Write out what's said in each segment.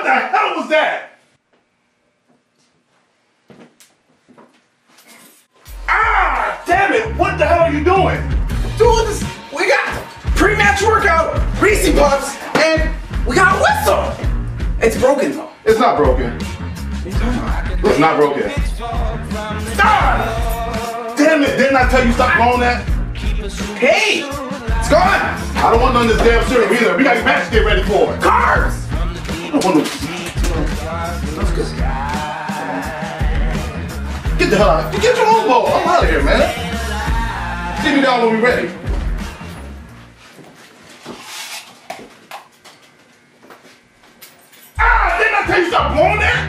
the hell was that? Ah, damn it. What the hell are you doing? Dude, we got pre-match workout, Reese Puffs, and we got a whistle. It's broken though. It's not broken. What are you talking about? It's not broken. Ah! Damn it, didn't I tell you stop blowing that? Hey, it's gone. I don't want none of this damn syrup either. We got your match to get ready for. Cars. I don't want no... That's good. Get the hell out of here. Get your own bowl. I'm out of here, man. See me down when we're ready. Ah, didn't I tell you stop blowing that?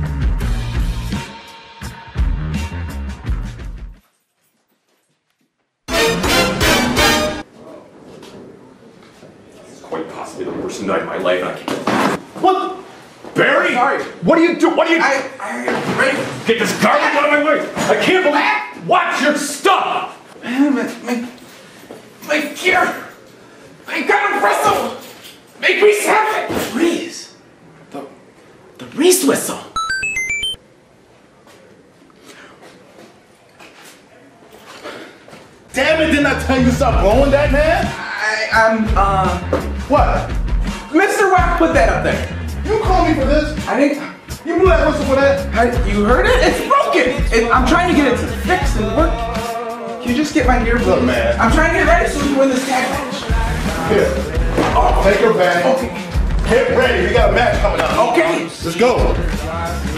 Quite possibly the worst night of my life. And I can't. What? Barry? Sorry. What do you do? What do you? I ready? Get this garbage out of my way! I can't believe. Watch your stuff. My gear. I got a whistle. Make me have it. Reese. The Reese Whistle. Damn it, didn't I tell you stop blowing that, man? What? Mr. Wack put that up there. You called me for this? I think. You blew that whistle for that? You heard it? It's broken. I'm trying to get it to fix and work. Can you just get my gear? Look, man. I'm trying to get ready so we can win this tag match. Here. Oh, take your bag. Okay. Get ready. We got a match coming up. Okay. Let's go.